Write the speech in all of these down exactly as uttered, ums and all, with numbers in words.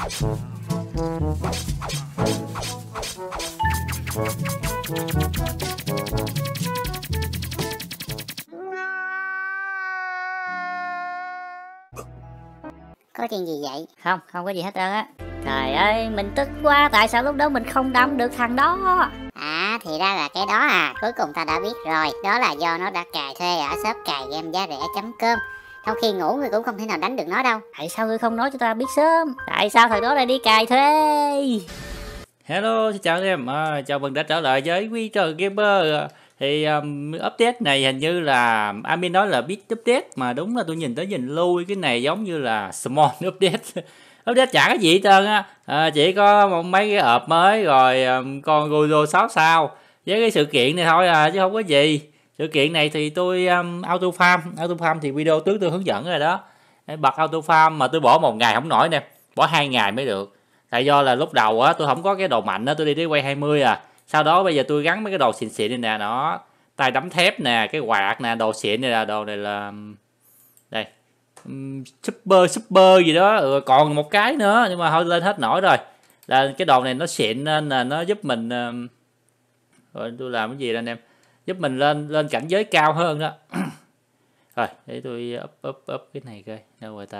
Có chuyện gì vậy? Không, không có gì hết trơn á. Trời ơi, mình tức quá, tại sao lúc đó mình không đâm được thằng đó? À, thì ra là cái đó à, cuối cùng ta đã biết rồi. Đó là do nó đã cài thuê ở shop cài game giá rẻ chấm com. Trong khi ngủ người cũng không thể nào đánh được nó đâu. Tại sao ngươi không nói cho ta biết sớm? Tại sao thằng đó lại đi cài thuê? Hello, xin chào anh em, à, chào mừng đã trở lại với Quy Trờ Gamer. Thì um, update này hình như là admin nói là big update, mà đúng là tôi nhìn tới nhìn lui cái này giống như là small update. Update chả cái gì hết trơn á, à, chỉ có một mấy cái ợp mới rồi um, con Gozo sáu sao với cái sự kiện này thôi à, chứ không có gì. Sự kiện này thì tôi um, auto farm, auto farm thì video trước tôi hướng dẫn rồi đó. Bật auto farm mà tôi bỏ một ngày không nổi nè, bỏ hai ngày mới được. Tại do là lúc đầu á tôi không có cái đồ mạnh á, tôi đi đến quay hai mươi à. Sau đó bây giờ tôi gắn mấy cái đồ xịn xịn này nè, nó tay đấm thép nè, cái quạt nè, đồ xịn này là đồ này là đây um, super super gì đó, ừ, còn một cái nữa nhưng mà thôi lên hết nổi rồi. Là cái đồ này nó xịn nên là nó giúp mình um, rồi tôi làm cái gì đây anh em, giúp mình lên lên cảnh giới cao hơn đó. Rồi để tôi up up up cái này coi đâu rồi ta.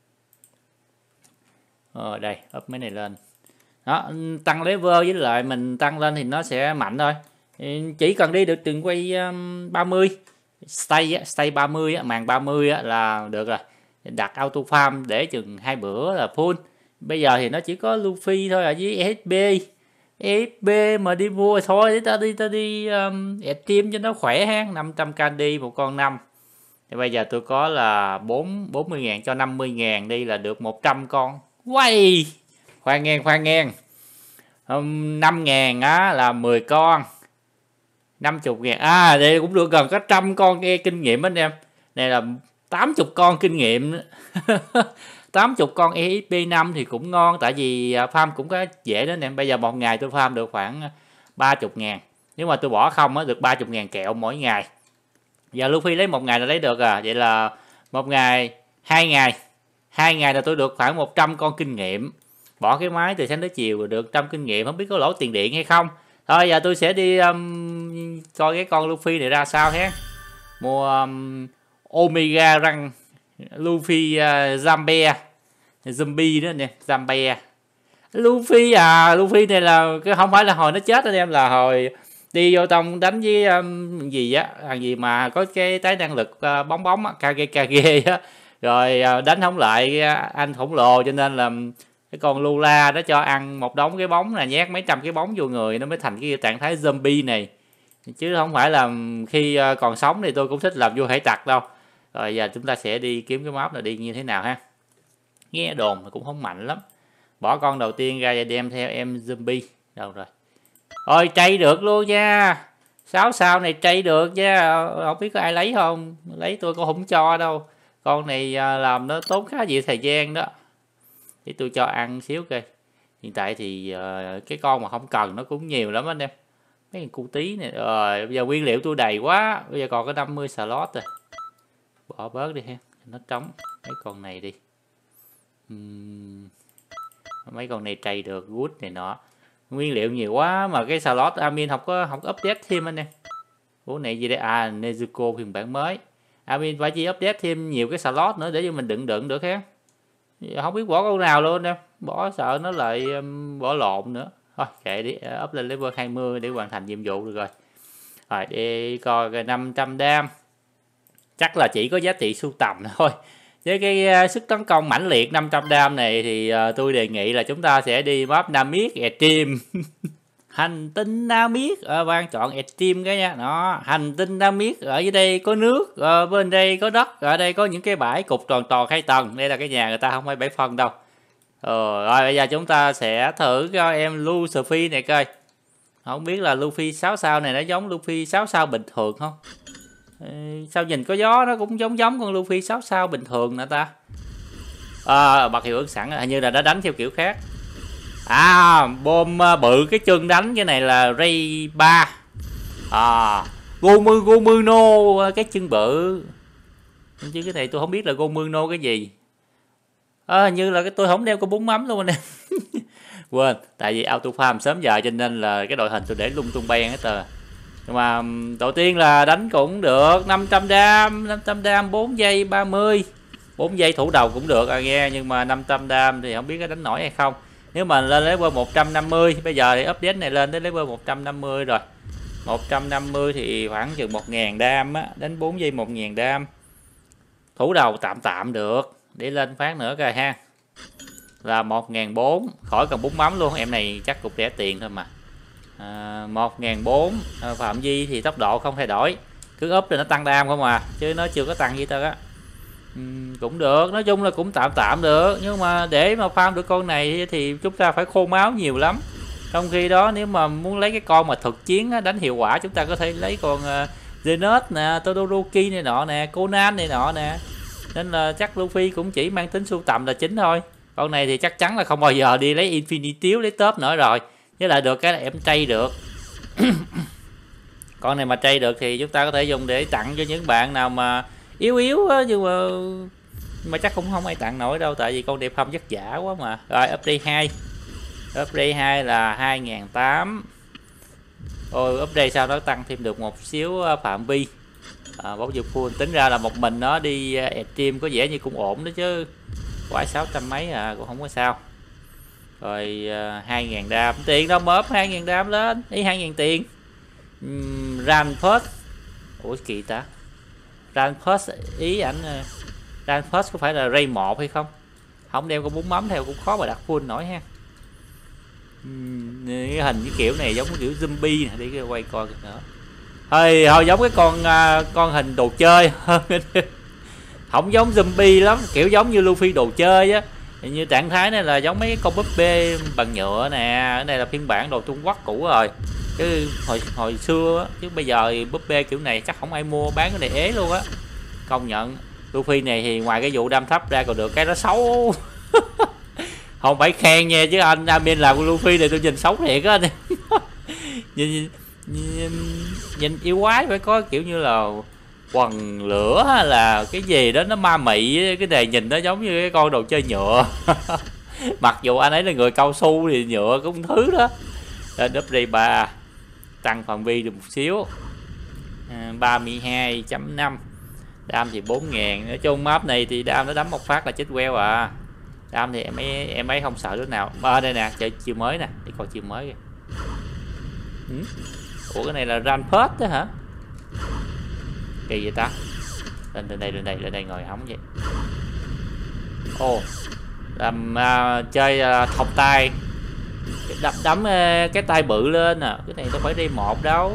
Ờ đây, up mấy này lên. Đó, tăng level với lại mình tăng lên thì nó sẽ mạnh thôi. Chỉ cần đi được từng quay um, ba mươi stay á, stay ba mươi á, màn ba mươi á là được rồi. Đặt auto farm để chừng hai bữa là full. Bây giờ thì nó chỉ có Luffy thôi ở với e ét bê. e ét bê mà đi mua thôi, để ta đi ta đi um, team cho nó khỏe ha, năm trăm candy một con năm. Thì bây giờ tôi có là bốn mươi ngàn cho năm mươi ngàn đi là được một trăm con. Quay khoan ngang khoan ngang um, năm ngàn á là mười con, năm mươi ngàn à đây cũng được gần có trăm con e kinh nghiệm anh em. Này là tám mươi con kinh nghiệm. tám mươi con e ét pê năm thì cũng ngon, tại vì farm cũng có dễ đó anh em. Bây giờ một ngày tôi farm được khoảng ba mươi ngàn, nếu mà tôi bỏ không á được ba mươi ngàn kẹo mỗi ngày. Giờ Luffy lấy một ngày là lấy được à, vậy là một ngày hai ngày hai ngày là tôi được khoảng một trăm con kinh nghiệm. Bỏ cái máy từ sáng tới chiều rồi được một trăm kinh nghiệm, không biết có lỗ tiền điện hay không. Thôi giờ tôi sẽ đi um, coi cái con Luffy này ra sao ha. Mua um, Omega răng Luffy uh, Zambia Zombie đó nè, Zambia Luffy à. Luffy này là cái không phải là hồi nó chết anh em, là hồi đi vô tông đánh với um, gì á, thằng gì mà có cái tái năng lực uh, bóng bóng á, Kage Kage á, rồi uh, đánh không lại uh, anh khổng lồ, cho nên là cái con Lula nó cho ăn một đống cái bóng là nhét mấy trăm cái bóng vô người nó mới thành cái trạng thái zombie này, chứ không phải là khi uh, còn sống thì tôi cũng thích làm vua hải tặc đâu. Rồi giờ chúng ta sẽ đi kiếm cái map là đi như thế nào ha. Nghe đồn mà cũng không mạnh lắm. Bỏ con đầu tiên ra và đem theo em zombie. Đâu rồi? Ôi trade được luôn nha. Sáu sao này trade được nha. Không biết có ai lấy không? Lấy tôi cũng không cho đâu. Con này làm nó tốn khá nhiều thời gian đó. Để tôi cho ăn xíu coi. Hiện tại thì uh, cái con mà không cần nó cũng nhiều lắm anh em. Mấy con cu tí này. Rồi bây giờ nguyên liệu tôi đầy quá. Bây giờ còn có năm mươi slot rồi. Bỏ bớt đi ha. Nó trống. Mấy con này đi. Uhm. Mấy con này trade được. Good này nọ. Nguyên liệu nhiều quá mà cái slot admin không có không có update thêm anh em. Ủa này gì đây? À Nezuko phiên bản mới. Admin phải chỉ update thêm nhiều cái slot nữa để cho mình đựng đựng được ha. Không biết bỏ con nào luôn em. Bỏ sợ nó lại um, bỏ lộn nữa. Thôi kệ đi, up lên level hai mươi để hoàn thành nhiệm vụ được rồi. Rồi đi coi cái năm trăm đam. Chắc là chỉ có giá trị sưu tầm thôi. Với cái uh, sức tấn công mãnh liệt năm trăm đam này thì uh, tôi đề nghị là chúng ta sẽ đi map Namek Extreme. Hành tinh Namek, à, bạn chọn Extreme cái nha. Đó, hành tinh Namek, ở dưới đây có nước, ở bên đây có đất, ở đây có những cái bãi cục tròn tròn hai tầng. Đây là cái nhà người ta, không phải bãi phân đâu. Ờ, rồi bây giờ chúng ta sẽ thử cho em Luffy này coi. Không biết là Luffy sáu sao này nó giống Luffy sáu sao bình thường không? Sao nhìn có gió nó cũng giống giống con Luffy sáu sao bình thường nè ta. À, bật hiệu ứng sẵn, hình như là đã đánh theo kiểu khác. À, bom bự cái chân đánh, cái này là Ray ba. À, Gomu Gomuno cái chân bự. Chứ cái này tôi không biết là Gomuno cái gì. à, như là cái tôi không đeo con bún mắm luôn anh em. Quên, tại vì auto farm sớm giờ cho nên là cái đội hình tôi để lung tung bay hết tờ. Nhưng mà đầu tiên là đánh cũng được, năm trăm đam, năm trăm đam bốn giây ba mươi. bốn giây thủ đầu cũng được à nghe, nhưng mà năm trăm đam thì không biết có đánh nổi hay không. Nếu mà lên level một trăm năm mươi, bây giờ thì update này lên đến level một trăm năm mươi rồi. một trăm năm mươi thì khoảng chừng một nghìn đam á, đánh bốn giây một nghìn đam. Thủ đầu tạm tạm được, để lên phát nữa coi ha. Là một nghìn bốn trăm, khỏi cần bún mắm luôn, em này chắc cũng rẻ tiền thôi mà. À, một nghìn bốn trăm, phạm vi thì tốc độ không thay đổi. Cứ up thì nó tăng đam không à, chứ nó chưa có tăng gì tao á. Uhm, cũng được, nói chung là cũng tạm tạm được. Nhưng mà để mà farm được con này thì chúng ta phải khô máu nhiều lắm. Trong khi đó nếu mà muốn lấy cái con mà thực chiến á, đánh hiệu quả, chúng ta có thể lấy con uh, Zenith nè, Todoroki này nọ nè, Conan này nọ nè. Nên là chắc Luffy cũng chỉ mang tính sưu tầm là chính thôi. Con này thì chắc chắn là không bao giờ đi lấy Infinity lấy top nữa rồi. Với lại được cái là em trade được. Con này mà trade được thì chúng ta có thể dùng để tặng cho những bạn nào mà yếu yếu á, nhưng mà mà chắc cũng không ai tặng nổi đâu, tại vì con đẹp không vất vả quá mà. Rồi update hai. Update hai là hai nghìn tám trăm. Ôi update sau đó tăng thêm được một xíu phạm vi. À, bóng dục full, tính ra là một mình nó đi extreme có vẻ như cũng ổn đó chứ. Quả sáu trăm mấy à, cũng không có sao. Rồi uh, hai nghìn đam, tiền đâu mà up hai nghìn đam lên, ý hai nghìn tiền. uhm, Rampart. Ủa kỳ ta. Rampart ý ảnh uh, Rampart có phải là Ray một hay không? Không đem con bún mắm theo cũng khó mà đặt full nổi ha. uhm, cái hình cái kiểu này giống kiểu zombie nè, đi quay coi nữa. Thôi, thôi giống cái con uh, con hình đồ chơi hơn. Không giống zombie lắm, kiểu giống như Luffy đồ chơi á. Như trạng thái này là giống mấy con búp bê bằng nhựa nè. Cái này là phiên bản đồ Trung Quốc cũ rồi. Chứ hồi hồi xưa á, chứ bây giờ thì búp bê kiểu này chắc không ai mua, bán cái này ế luôn á. Công nhận Luffy này thì ngoài cái vụ đam thấp ra còn được cái nó xấu. Không phải khen nha, chứ anh admin làm của Luffy này tôi nhìn xấu thiệt á. nhìn, nhìn, nhìn yêu quái, phải có kiểu như là quần lửa hay là cái gì đó nó ma mị. Cái này nhìn nó giống như cái con đồ chơi nhựa. Mặc dù anh ấy là người cao su thì nhựa cũng thứ đó. Lên update ba, tăng phạm vi được một xíu. à, ba mươi hai chấm năm. Đam thì bốn nghìn. Nói chung map này thì đam nó đấm một phát là chết queo à. Đam thì em ấy, em ấy không sợ đứa nào. À, đây nè, chơi chiêu mới nè, đi coi chiêu mới kìa. ừ. Ủa cái này là Rampart đó hả? Kỳ vậy ta. Lên lên đây, lên đây, lên đây ngồi hóng vậy. Ồ, làm uh, chơi uh, thọc tay, đập đấm uh, cái tay bự lên à. Cái này đâu phải đi một đâu.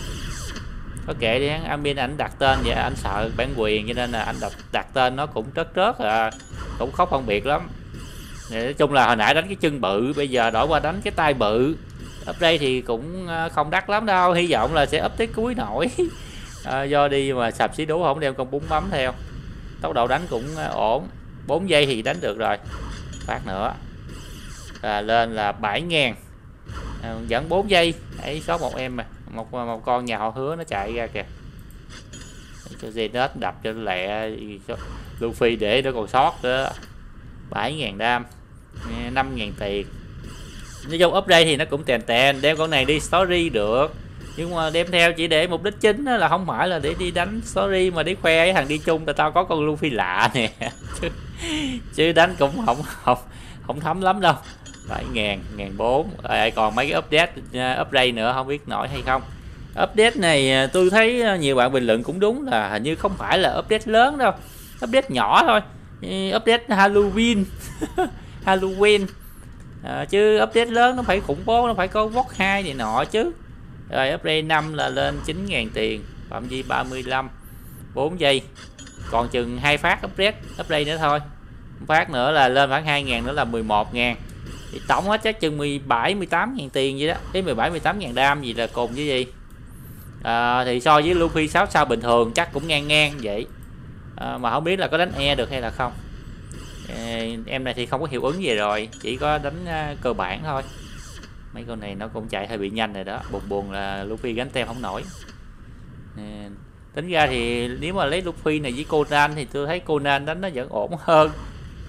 Có kệ đi, admin ảnh đặt tên vậy, anh sợ bản quyền cho nên là anh đặt đặt tên nó cũng trớt trớt à, cũng khó phân biệt lắm. Nói chung là hồi nãy đánh cái chân bự, bây giờ đổi qua đánh cái tay bự. Update thì cũng không đắt lắm đâu, hy vọng là sẽ update cuối nổi. À, do đi mà sạp xí đú không đem con bún mắm theo. Tốc độ đánh cũng ổn, bốn giây thì đánh được rồi. Phát nữa à, lên là bảy nghìn. à, Vẫn bốn giây. Ấy sót một em mà. Một, một con nhà họ Hứa nó chạy ra kìa. Cho Zenith đập cho lẹ. Luffy để nó còn sót nữa. bảy nghìn đam, năm nghìn tiền. Nói chung update thì nó cũng tèn tèn. Đem con này đi story được, nhưng mà đem theo chỉ để mục đích chính là không phải là để đi đánh story, mà để khoe với thằng đi chung là tao có con Luffy lạ nè. chứ, chứ đánh cũng không không không thấm lắm đâu. bảy nghìn, một nghìn bốn trăm. À, còn mấy cái update uh, update nữa không biết nổi hay không. Update này tôi thấy nhiều bạn bình luận cũng đúng, là hình như không phải là update lớn đâu, update nhỏ thôi. Update Halloween. Halloween à, chứ update lớn nó phải khủng bố, nó phải có vót hai này nọ chứ. Rồi update năm là lên chín nghìn tiền, phạm vi ba mươi lăm, bốn giây. Còn chừng hai phát update update nữa thôi. Phát nữa là lên khoảng hai nghìn nữa là mười một nghìn. Thì tổng hết chắc chừng mười bảy mười tám nghìn tiền vậy đó. Đến mười bảy mười tám nghìn đam gì là cùng với gì. À, thì so với Luffy sáu sao bình thường chắc cũng ngang ngang vậy. À, mà không biết là có đánh E được hay là không. À, em này thì không có hiệu ứng gì rồi, chỉ có đánh uh, cơ bản thôi. Mấy con này nó cũng chạy hơi bị nhanh rồi đó. Buồn buồn là Luffy gánh tem không nổi. À, tính ra thì nếu mà lấy Luffy này với Conan thì tôi thấy Conan đánh nó vẫn ổn hơn.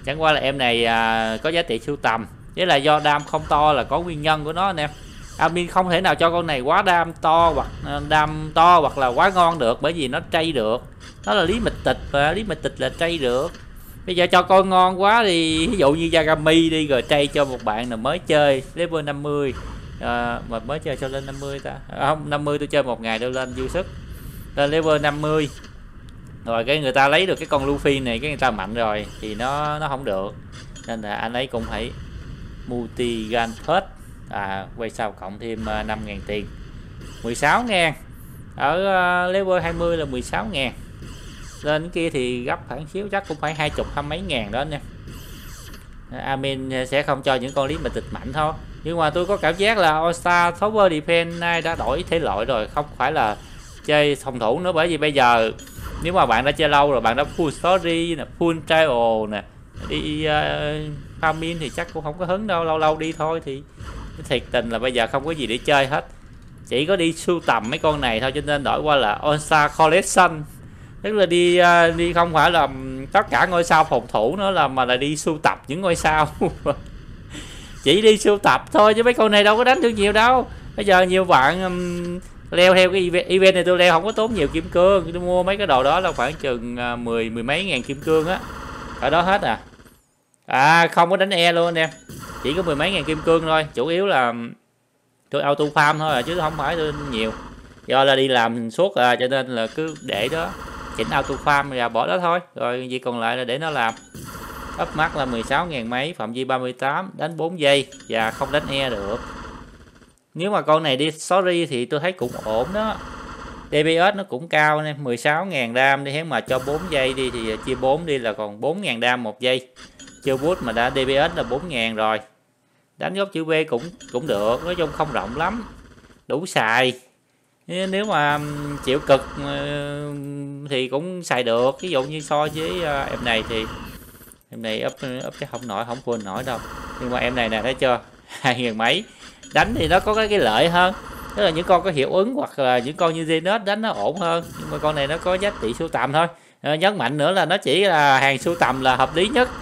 Chẳng qua là em này à, có giá trị sưu tầm, với là do đam không to là có nguyên nhân của nó anh em. Admin không thể nào cho con này quá đam to hoặc đam to hoặc là quá ngon được, bởi vì nó trây được. Nó là lý mịch tịch và lý mịch tịch là trây được. Bây giờ cho con ngon quá thì ví dụ như Yagami đi rồi trây cho một bạn nào mới chơi level năm mươi à, mà mới chơi cho lên năm mươi ta à, không năm mươi tôi chơi một ngày tôi lên dư sức lên level năm mươi rồi cái người ta lấy được cái con Luffy này cái người ta mạnh rồi thì nó nó không được, nên là anh ấy cũng phải multi gan hết à, quay sau cộng thêm uh, năm ngàn tiền, mười sáu ngàn ở uh, level hai mươi là mười sáu ngàn, lên kia thì gấp khoảng xíu chắc cũng phải hai chục hai mấy ngàn đó nha. Admin sẽ không cho những con lý mịch tịch mạnh thôi, nhưng mà tôi có cảm giác là All Star Tower Defense nay đã đổi thể loại rồi, không phải là chơi phòng thủ nữa, bởi vì bây giờ nếu mà bạn đã chơi lâu rồi, bạn đã full story nè, full trial nè, đi uh, farming thì chắc cũng không có hứng đâu, lâu lâu đi thôi thì thiệt tình là bây giờ không có gì để chơi hết, chỉ có đi sưu tầm mấy con này thôi, cho nên đổi qua là All Star Collection, tức là đi uh, đi không phải là tất cả ngôi sao phòng thủ nữa là mà là đi sưu tập những ngôi sao chỉ đi sưu tập thôi chứ mấy con này đâu có đánh được nhiều đâu. Bây giờ nhiều bạn um, leo theo cái event, event này tôi leo không có tốn nhiều kim cương, tôi mua mấy cái đồ đó là khoảng chừng uh, mười mười mấy ngàn kim cương á, ở đó hết à. À không có đánh e luôn anh em, chỉ có mười mấy ngàn kim cương thôi, chủ yếu là tôi auto farm thôi à, chứ không phải tôi nhiều, do là đi làm suốt à, cho nên là cứ để đó chỉnh auto farm và bỏ đó thôi, rồi gì còn lại là để nó làm. Up max là mười sáu ngàn mấy, phạm vi ba mươi tám, đánh bốn giây và không đánh e được. Nếu mà con này đi sorry thì tôi thấy cũng ổn đó, đê pê ét nó cũng cao nè, mười sáu ngàn đam đi, nếu mà cho bốn giây đi thì chia bốn đi là còn bốn ngàn đam một giây, chưa boost mà đã đê pê ét là bốn ngàn rồi. Đánh góc chữ V cũng cũng được, nói chung không rộng lắm, đủ xài. Nếu mà chịu cực thì cũng xài được, ví dụ như so với em này thì em này up up chắc không nổi, không full nổi đâu, nhưng mà em này nè thấy chưa, hai ngàn mấy, đánh thì nó có cái, cái lợi hơn, tức là những con có hiệu ứng hoặc là những con như Zenith đánh nó ổn hơn, nhưng mà con này nó có giá trị sưu tầm thôi. À, nhấn mạnh nữa là nó chỉ là hàng sưu tầm là hợp lý nhất.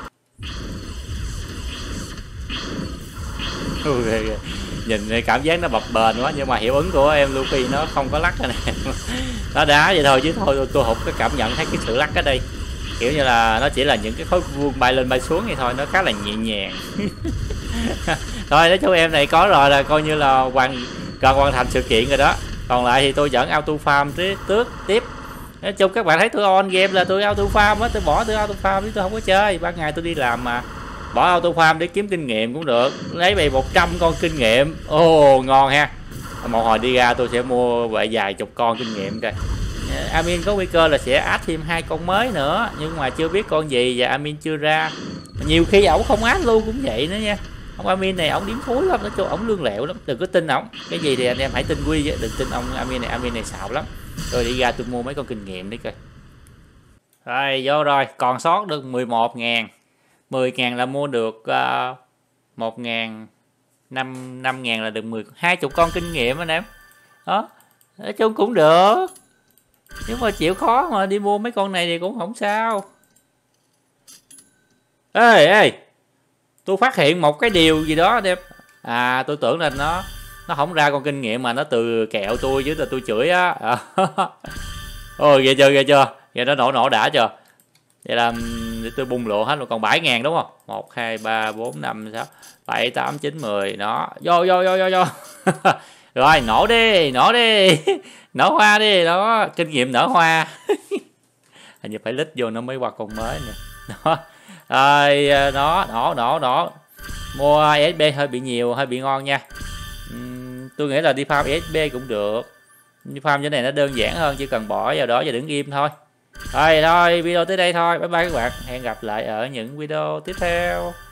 Nhìn cảm giác nó bập bền quá, nhưng mà hiệu ứng của em Luffy nó không có lắc này nó đá vậy thôi, chứ thôi tôi, tôi không có cảm nhận thấy cái sự lắc ở đây, kiểu như là nó chỉ là những cái khối vuông bay lên bay xuống vậy thôi, nó khá là nhẹ nhàng thôi nói chung em này có rồi là coi như là hoàn gần hoàn thành sự kiện rồi đó. Còn lại thì tôi vẫn auto farm tiếp tước tiếp. Nói chung các bạn thấy tôi on game là tôi auto farm á, tôi bỏ tôi auto farm chứ tôi không có chơi, ban ngày tôi đi làm mà bỏ auto farm để kiếm kinh nghiệm cũng được, lấy về một trăm con kinh nghiệm. Ồ oh, ngon ha, một hồi đi ra tôi sẽ mua vậy vài chục con kinh nghiệm coi. Admin có nguy cơ là sẽ add thêm hai con mới nữa, nhưng mà chưa biết con gì và admin chưa ra, nhiều khi ổng không add luôn cũng vậy nữa nha. Ông admin này ổng điếm thúi lắm, nói chung ổng lương lẹo lắm, đừng có tin ổng, cái gì thì anh em hãy tin Quy chứ đừng tin ông admin này, admin này xạo lắm. Rồi đi ra tôi mua mấy con kinh nghiệm đi coi. Rồi vô rồi, còn sót được mười một ngàn, mười ngàn là mua được uh, một ngàn, năm ngàn là được mười, hai mươi con kinh nghiệm anh em. Đó, nói chung cũng được, nếu mà chịu khó mà đi mua mấy con này thì cũng không sao. Ê ê, tôi phát hiện một cái điều gì đó đẹp. À tôi tưởng là nó nó không ra con kinh nghiệm mà nó từ kẹo tôi chứ là tôi chửi á. À. Ôi ghê chưa ghê chưa, ghê nó nổ nổ đã chưa. Vậy là để tôi bung lộ hết rồi, còn bảy ngàn đúng không? Một, hai, ba, bốn, năm, sáu, bảy, tám, chín, mười. Đó, vô vô vô vô vô. Rồi nổ đi, nổ đi. Nở hoa đi, đó, kinh nghiệm nở hoa. Hình như phải lít vô nó mới qua con mới nè. Đó. Rồi đó, nổ nổ nổ. Mua ét bê hơi bị nhiều, hơi bị ngon nha. Uhm, tôi nghĩ là đi farm ét bê cũng được. Đi farm cái này nó đơn giản hơn, chỉ cần bỏ vào đó và đứng im thôi. Rồi thôi, video tới đây thôi. Bye bye các bạn. Hẹn gặp lại ở những video tiếp theo.